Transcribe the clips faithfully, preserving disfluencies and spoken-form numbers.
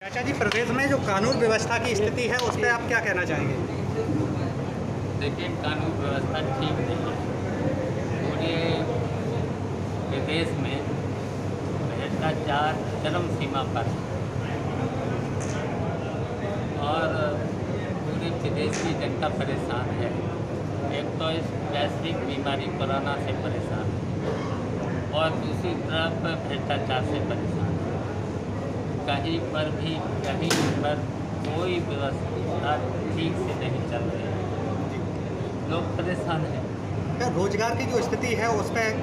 चाचा जी, प्रदेश में जो कानून व्यवस्था की स्थिति है उस पर आप क्या कहना चाहेंगे? देखिए, कानून व्यवस्था ठीक नहीं है। पूरे प्रदेश में भ्रष्टाचार चरम सीमा पर है और पूरे प्रदेश की जनता परेशान है। एक तो इस वैश्विक बीमारी कोरोना से परेशान है और दूसरी तरफ भ्रष्टाचार से परेशान है। कहीं पर भी कहीं पर कोई व्यवस्था ठीक से नहीं चल रही है, लोग परेशान हैं। क्या रोजगार की जो स्थिति है उस पर?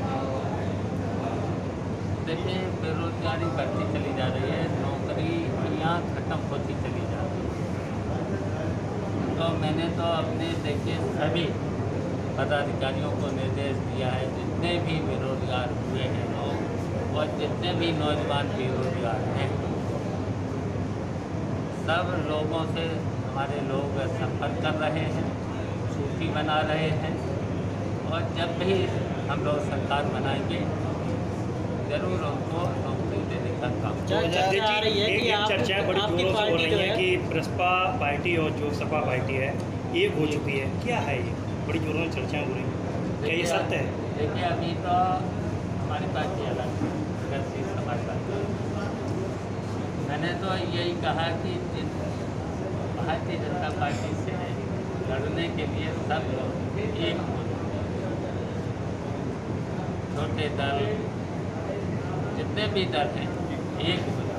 देखिए, बेरोजगारी बढ़ती चली जा रही है, नौकरियाँ खत्म होती चली जा रही है। तो मैंने तो अपने देखिए सभी पदाधिकारियों को निर्देश दिया है, जितने भी बेरोजगार हुए हैं लोग और जितने भी नौजवान बेरोजगार हैं, सब लोगों से हमारे लोग संपर्क कर रहे हैं, सूची बना रहे हैं और जब भी हम लोग सरकार बनाएंगे जरूर उनको नौकरी देने का काम। चर्चा आ रही है कि चर्चाएं बड़ी जोरों से हो रही है कि बसपा पार्टी और जो सपा पार्टी है एक हो चुकी है। क्या है ये? बड़ी जोरों में चर्चाएं हो रही हैं, क्या ये सत्य है? देखिए, अभी तो हमारी पार्टी अलग है, गलती समाज पार्टी। मैंने तो यही कहा कि जिन भारतीय जनता पार्टी से लड़ने के लिए सब लोग एक हो, छोटे दल जितने भी दल हैं एक हो।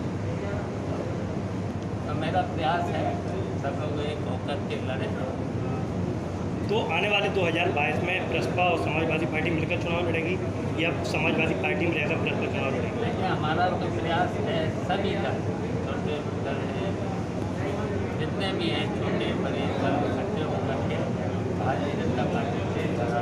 तो मेरा प्रयास है सब लोग एक होकर के लड़े। तो आने वाले दो हज़ार बाईस में बसपा और समाजवादी पार्टी मिलकर चुनाव लड़ेगी या समाजवादी पार्टी में रहकर बसपा चुनाव लड़ेगी? देखिए, हमारा तो प्रयास है सभी दल, छोटे दल हैं जितने भी हैं, छोटे बड़े दल इकट्ठे होकर के भारतीय जनता पार्टी से लड़ा।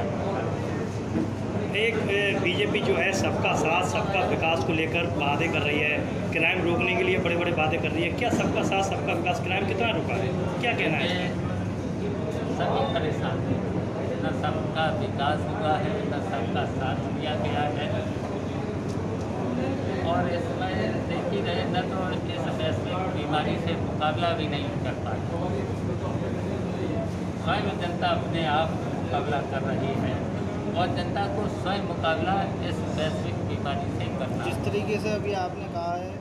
एक बीजेपी जो है सबका साथ सबका विकास को लेकर वादे कर रही है, क्राइम रोकने के लिए बड़े बड़े वादे कर रही है। क्या सबका साथ सबका विकास क्राइम कितना रुका है, क्या कहना है? सभी परेशान हैं, न सबका विकास हुआ है, न सबका साथ दिया गया है और इसमें देख ही रहे न तो इस वैश्विक बीमारी से मुकाबला भी नहीं कर पाते। स्वयं जनता अपने आप मुकाबला कर रही है और जनता को स्वयं मुकाबला इस वैश्विक बीमारी से करना। जिस तरीके से अभी आपने कहा है